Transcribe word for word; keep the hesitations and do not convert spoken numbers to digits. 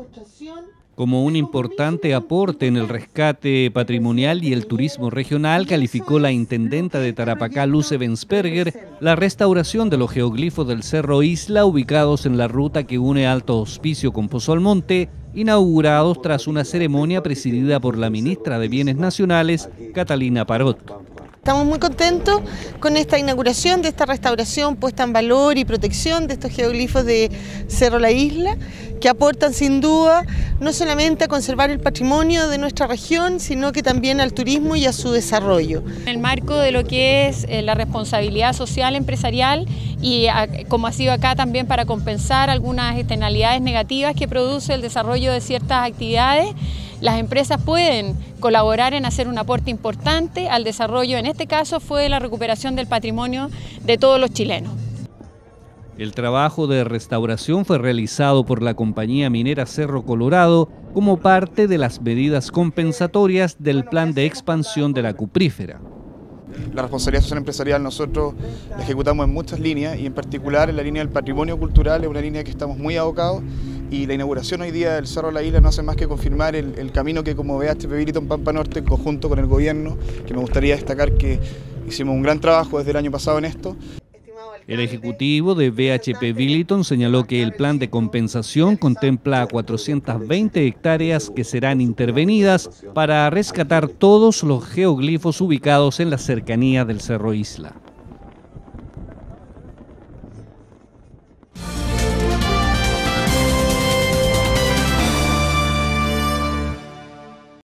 Como un importante aporte en el rescate patrimonial y el turismo regional, calificó la intendenta de Tarapacá, Luce Bensperger, la restauración de los geoglifos del Cerro Isla ubicados en la ruta que une Alto Hospicio con Pozo Almonte, inaugurados tras una ceremonia presidida por la ministra de Bienes Nacionales, Catalina Parot. Estamos muy contentos con esta inauguración, de esta restauración puesta en valor y protección de estos geoglifos de Cerro La Isla, que aportan sin duda no solamente a conservar el patrimonio de nuestra región, sino que también al turismo y a su desarrollo. En el marco de lo que es la responsabilidad social empresarial y como ha sido acá también para compensar algunas externalidades negativas que produce el desarrollo de ciertas actividades, las empresas pueden colaborar en hacer un aporte importante al desarrollo, en este caso fue la recuperación del patrimonio de todos los chilenos. El trabajo de restauración fue realizado por la compañía minera Cerro Colorado como parte de las medidas compensatorias del plan de expansión de la cuprífera. La responsabilidad social empresarial nosotros la ejecutamos en muchas líneas y en particular en la línea del patrimonio cultural es una línea que estamos muy abocados y la inauguración hoy día del Cerro La Isla no hace más que confirmar el, el camino que como V H P Billiton Pampa Norte en conjunto con el gobierno, que me gustaría destacar que hicimos un gran trabajo desde el año pasado en esto. El ejecutivo de V H P Billiton señaló que el plan de compensación contempla cuatrocientas veinte hectáreas que serán intervenidas para rescatar todos los geoglifos ubicados en la cercanía del Cerro Isla.